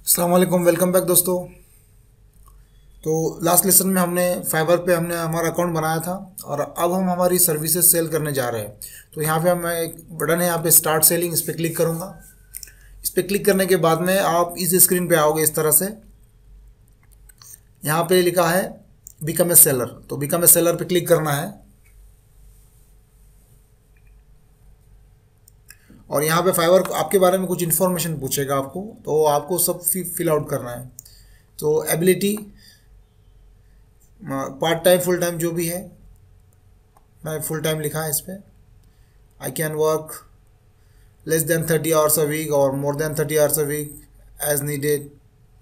अस्सलाम वालेकुम, welcome back दोस्तों। तो लास्ट लेसन में हमने फाइवर पे हमारा अकाउंट बनाया था और अब हम हमारी सर्विसेज सेल करने जा रहे हैं। तो यहाँ पे मैं एक बटन है, यहाँ पे स्टार्ट सेलिंग, इस पर क्लिक करूँगा। इस पर क्लिक करने के बाद में आप इस स्क्रीन पे आओगे इस तरह से। यहाँ पे लिखा है बिकम ए सेलर, तो बिकम ए सेलर पे क्लिक करना है और यहाँ पे फाइवर आपके बारे में कुछ इन्फॉर्मेशन पूछेगा आपको, तो आपको सब फिल आउट करना है। तो ability, part time full time जो भी है, मैं फुल टाइम लिखा है इस पर। I can work less than 30 hours a week और more than 30 hours a week as needed.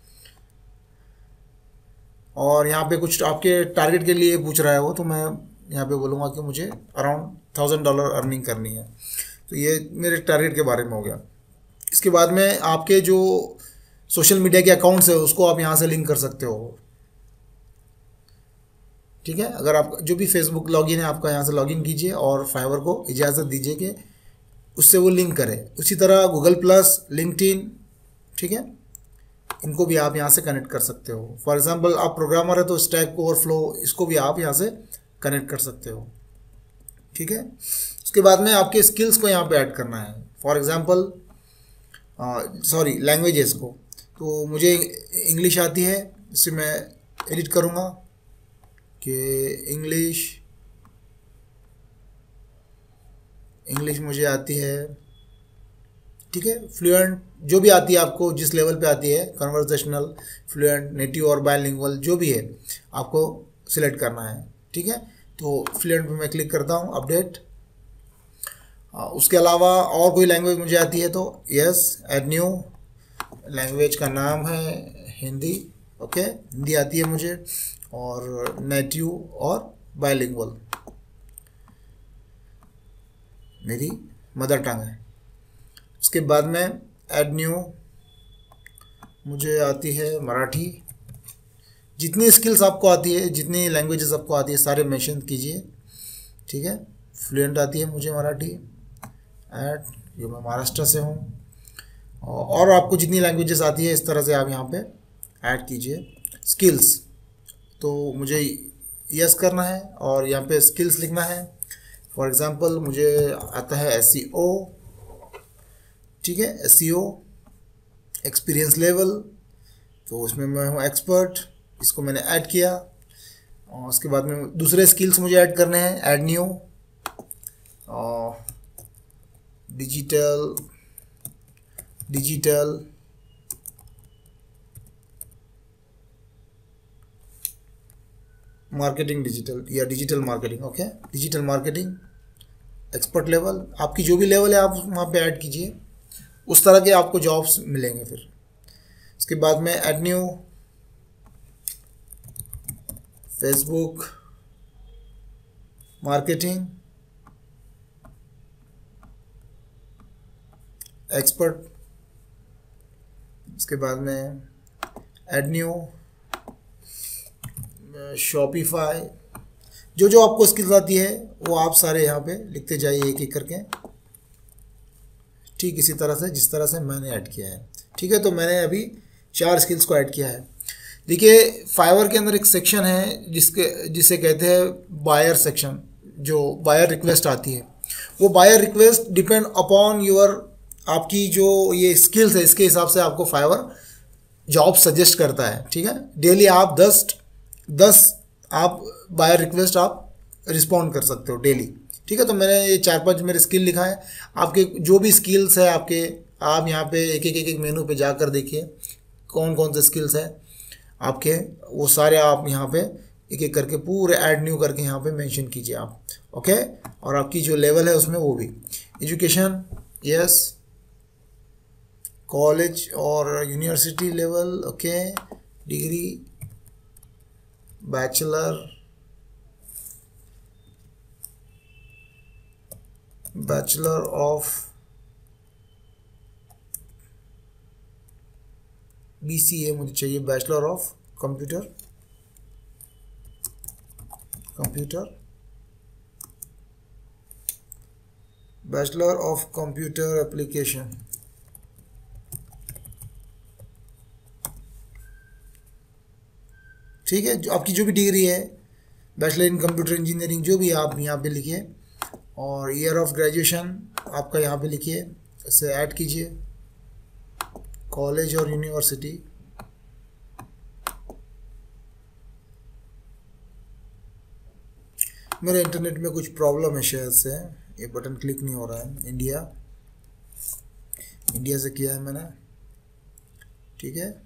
और यहाँ पे कुछ आपके टारगेट के लिए पूछ रहा है वो, तो मैं यहाँ पे बोलूँगा कि मुझे अराउंड $1000 अर्निंग करनी है। तो ये मेरे टारगेट के बारे में हो गया। इसके बाद में आपके जो सोशल मीडिया के अकाउंट्स है उसको आप यहाँ से लिंक कर सकते हो। ठीक है, अगर आप जो भी फेसबुक लॉगिन है आपका, यहाँ से लॉगिन कीजिए और फाइवर को इजाज़त दीजिए कि उससे वो लिंक करे। उसी तरह गूगल प्लस, लिंक्डइन, ठीक है, इनको भी आप यहाँ से कनेक्ट कर सकते हो। फॉर एग्जांपल आप प्रोग्रामर है तो स्टैक ओवरफ्लो, इसको भी आप यहाँ से कनेक्ट कर सकते हो। ठीक है, उसके बाद में आपके स्किल्स को यहाँ पे ऐड करना है। फॉर एग्जांपल लैंग्वेजेस को, तो मुझे इंग्लिश आती है, इसे मैं एडिट करूँगा कि इंग्लिश मुझे आती है। ठीक है, फ्लुएंट जो भी आती है आपको, जिस लेवल पे आती है, कन्वर्सेशनल, फ्लुएंट, नेटिव और बायलिंगुअल जो भी है आपको सिलेक्ट करना है। ठीक है, तो फ्लुएंट पे मैं क्लिक करता हूँ, अपडेट। उसके अलावा और कोई लैंग्वेज मुझे आती है तो यस, ऐड न्यू। लैंग्वेज का नाम है हिंदी। ओके, हिंदी आती है मुझे, और नेटिव और बायलिंगुअल मेरी मदर टंग है। उसके बाद में ऐड न्यू मुझे आती है मराठी। जितनी स्किल्स आपको आती है, जितनी लैंग्वेजेस आपको आती है, सारे मेंशन कीजिए। ठीक है, फ्लुएंट आती है मुझे मराठी, ऐड, ये मैं महाराष्ट्र से हूँ। और आपको जितनी लैंग्वेजेस आती है इस तरह से आप यहाँ पे ऐड कीजिए। स्किल्स, तो मुझे यस करना है और यहाँ पे स्किल्स लिखना है। फॉर एग्जांपल मुझे आता है एसईओ। ठीक है, एसईओ एक्सपीरियंस लेवल, तो उसमें मैं हूँ एक्सपर्ट, इसको मैंने ऐड किया। और उसके बाद में दूसरे स्किल्स मुझे ऐड करने हैं, add new, digital marketing, digital या digital marketing. Okay, digital marketing expert level, आपकी जो भी लेवल है आप वहाँ पे ऐड कीजिए, उस तरह के आपको जॉब्स मिलेंगे फिर। उसके बाद में add new Facebook marketing expert. उसके बाद में ऐड न्यू शॉपिफाई। जो जो आपको स्किल्स आती है वो आप सारे यहाँ पे लिखते जाइए एक एक करके, ठीक इसी तरह से जिस तरह से मैंने ऐड किया है। ठीक है, तो मैंने अभी 4 स्किल्स को ऐड किया है। देखिए, फाइवर के अंदर एक सेक्शन है जिसे कहते हैं बायर सेक्शन। जो बायर रिक्वेस्ट आती है, वो बायर रिक्वेस्ट डिपेंड अपॉन आपकी जो ये स्किल्स है, इसके हिसाब से आपको फाइवर जॉब सजेस्ट करता है। ठीक है, डेली आप 10 आप बायर रिक्वेस्ट आप रिस्पॉन्ड कर सकते हो डेली। ठीक है, तो मैंने ये 4-5 मेरे स्किल लिखा है। आपके जो भी स्किल्स है आपके, आप यहाँ पे एक मेनू पे जाकर देखिए कौन कौन से स्किल्स है आपके, वो सारे आप यहाँ पे एक एक करके पूरे ऐड न्यू करके यहाँ पे मेंशन कीजिए आप। ओके, और आपकी जो लेवल है उसमें वो भी एजुकेशन, यस, कॉलेज और university level, okay, degree, bachelor of BCA मुझे चाहिए, bachelor of computer bachelor of computer application. ठीक है, जो आपकी जो भी डिग्री है, बैचलर इन कंप्यूटर इंजीनियरिंग जो भी आप यहाँ पे लिखिए, और ईयर ऑफ ग्रेजुएशन आपका यहाँ पे लिखिए, इसे ऐड कीजिए, कॉलेज और यूनिवर्सिटी, मेरे इंटरनेट में कुछ प्रॉब्लम है शायद से, ये बटन क्लिक नहीं हो रहा है। इंडिया से किया है मैंने, ठीक है।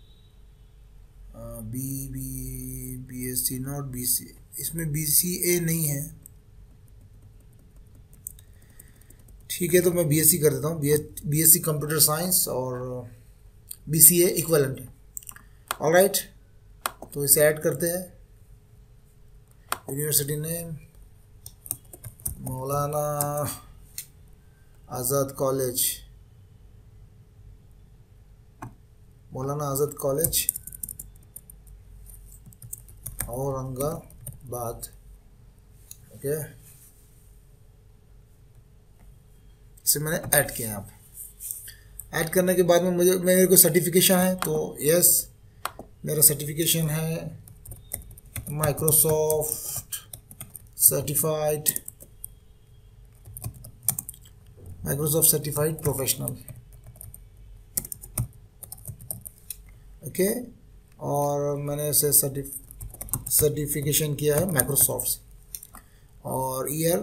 BSc नॉट BC, इसमें BCA नहीं है, ठीक है। तो मैं BSc कर देता हूँ, BSc कंप्यूटर साइंस, और BCA इक्वलेंट है। ऑलराइट, तो इसे ऐड करते हैं। यूनिवर्सिटी नेम मौलाना आज़ाद कॉलेज, मौलाना आज़ाद कॉलेज औरंगाबाद, ओके। इसे मैंने ऐड किया यहाँ पे। ऐड करने के बाद में मेरे को सर्टिफिकेशन है, तो यस, मेरा सर्टिफिकेशन है माइक्रोसॉफ्ट सर्टिफाइड प्रोफेशनल, ओके। और मैंने इसे सर्टिफिकेशन किया है माइक्रोसॉफ्ट से, और ईयर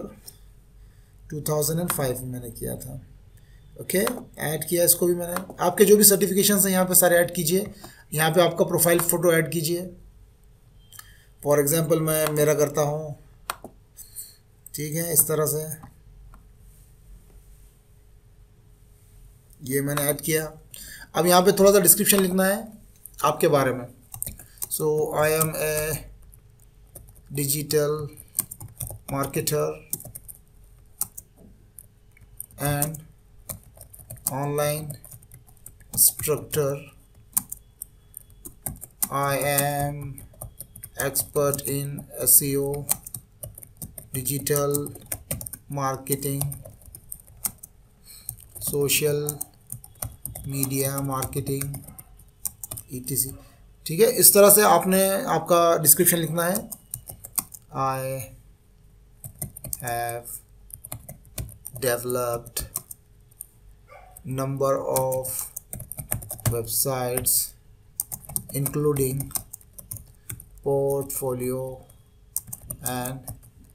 2005 में मैंने किया था, ओके। ऐड किया इसको भी मैंने। आपके जो भी सर्टिफिकेशन हैं यहाँ पे सारे ऐड कीजिए। यहाँ पे आपका प्रोफाइल फ़ोटो ऐड कीजिए। फॉर एग्जांपल मैं मेरा करता हूँ, ठीक है, इस तरह से ये मैंने ऐड किया। अब यहाँ पे थोड़ा सा डिस्क्रिप्शन लिखना है आपके बारे में। So I am a digital marketer and online instructor, I am expert in SEO, digital marketing, social media marketing, etc. ठीक है, इस तरह से आपने आपका डिस्क्रिप्शन लिखना है। I have developed number of websites including portfolio and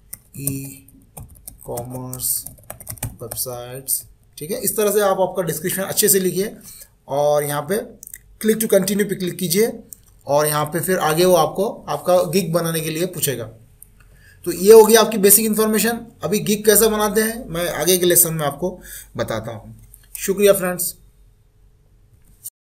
e-commerce websites, ठीक है। इस तरह से आप आपका डिस्क्रिप्शन अच्छे से लिखिए, और यहाँ पे क्लिक टू कंटिन्यू पे क्लिक कीजिए, और यहाँ पे फिर आगे वो आपको आपका गिग बनाने के लिए पूछेगा। तो ये होगी आपकी बेसिक इन्फॉर्मेशन। अभी गिग कैसे बनाते हैं मैं आगे के लेसन में आपको बताता हूँ। शुक्रिया फ्रेंड्स।